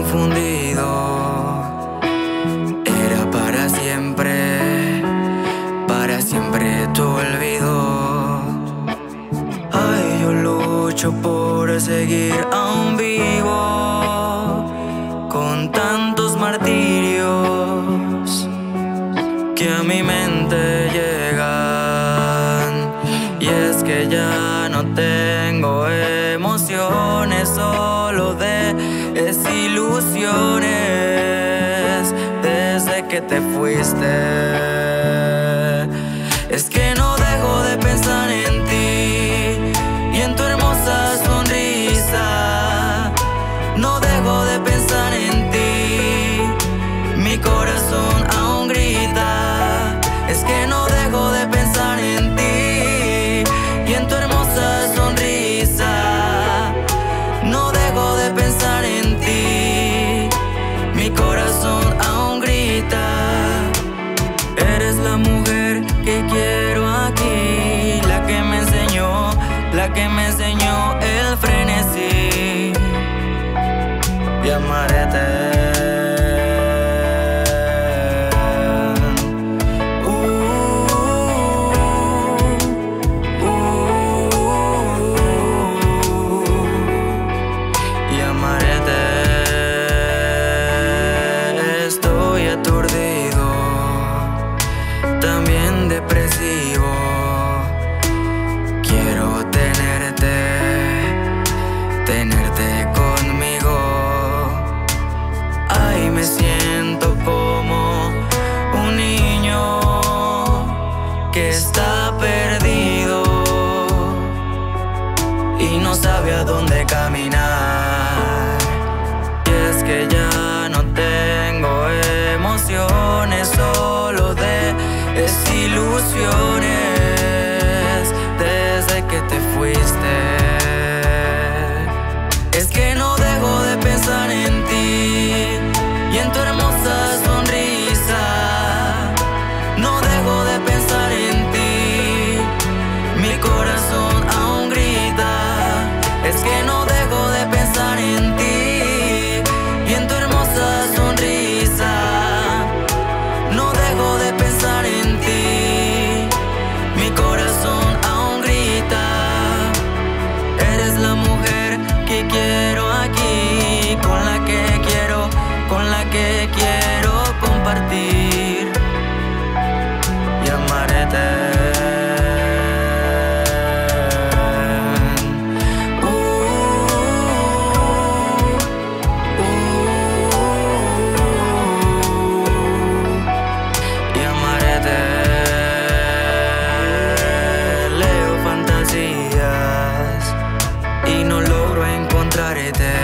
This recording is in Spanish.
confundido. Era para siempre tu olvido. Ay, yo lucho por seguir aún vivo, con tantos martirios que a mi mente llegan. Y es que ya no tengo emociones, solo desilusiones desde que te fuiste. Es que no dejo de pensar en ti y en tu hermosa sonrisa. No dejo de pensar en ti, mi corazón aún grita. Es que no dejo de pensar en ti y en tu hermosa sonrisa. No dejo de pensar en ti, mi corazón aún grita. Eres la mujer que quiero aquí, la que me enseñó el frenesí y amarte. Estoy aturdido, también depresivo. Quiero tenerte conmigo. Ay, me siento como un niño que está perdido y no sabe a dónde caminar. Y es que ya no tengo emociones, solo desilusiones desde que te fuiste. Es que no dejo de pensar en ti y en tu hermosa sonrisa. No dejo de pensar en ti, mi corazón aún grita. Es que no dejo de pensar en ti y en tu hermosa sonrisa. No dejo de pensar en ti, mi corazón aún grita. Eres la mujer que quiero aquí, con la que quiero compartir y amarte. Leo fantasías y no logro encontrarte.